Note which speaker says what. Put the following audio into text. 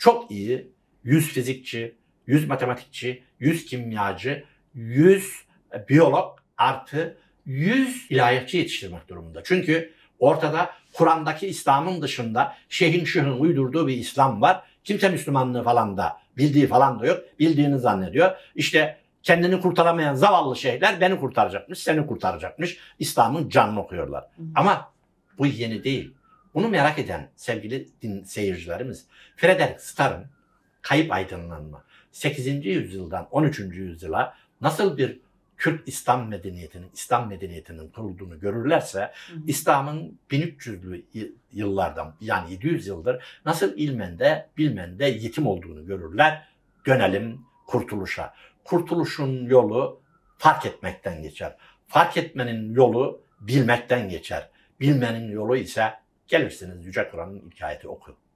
Speaker 1: çok iyi 100 fizikçi, 100 matematikçi, 100 kimyacı, 100 biyolog artı 100 ilahiyatçı yetiştirmek durumunda. Çünkü ortada Kur'an'daki İslam'ın dışında şeyhin şuhun uydurduğu bir İslam var. Kimse Müslümanlığı falan da bildiği falan da yok. Bildiğini zannediyor. İşte kendini kurtaramayan zavallı şeyhler beni kurtaracakmış, seni kurtaracakmış. İslam'ın canını okuyorlar. Ama bu yeni değil. Bunu merak eden sevgili seyircilerimiz, Frederick Starr'ın Kayıp Aydınlanma 8. yüzyıldan 13. yüzyıla nasıl bir Kürt İslam medeniyetinin kurulduğunu görürlerse, İslam'ın 1300'lü yıllardan yani 700 yıldır nasıl bilmende yetim olduğunu görürler. Dönelim kurtuluşa. Kurtuluşun yolu fark etmekten geçer. Fark etmenin yolu bilmekten geçer. Bilmenin yolu ise gelirsiniz Yüce Kur'an'ın ilk ayeti oku.